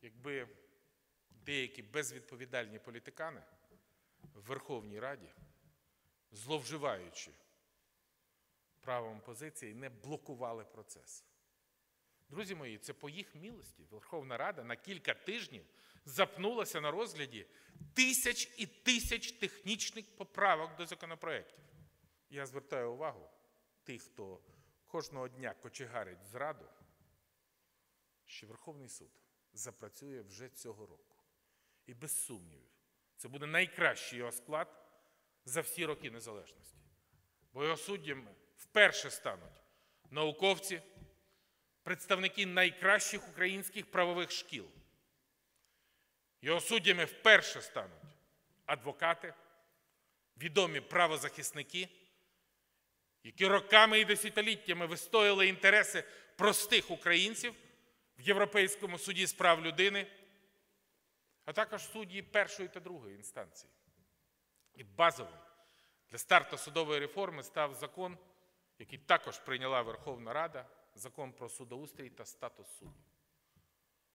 якби деякі безвідповідальні політикани в Верховній Раді, зловживаючи правом опозиції, не блокували процес. Друзі мої, це по їх милості Верховна Рада на кілька тижнів запнулася на розгляді тисяч і тисяч технічних поправок до законопроєктів. Я звертаю увагу тих, хто кожного дня кочегарить зраду, що Верховний суд запрацює вже цього року. І без сумнівів, це буде найкращий його склад за всі роки незалежності. Бо його суддями вперше стануть науковці, представники найкращих українських правових шкіл. Його суддями вперше стануть адвокати, відомі правозахисники, які роками і десятиліттями вистояли інтереси простих українців в Європейському суді з прав людини, а також судді першої та другої інстанції. І базовим для старту судової реформи став закон, який також прийняла Верховна Рада, закон про судоустрій та статус суддів.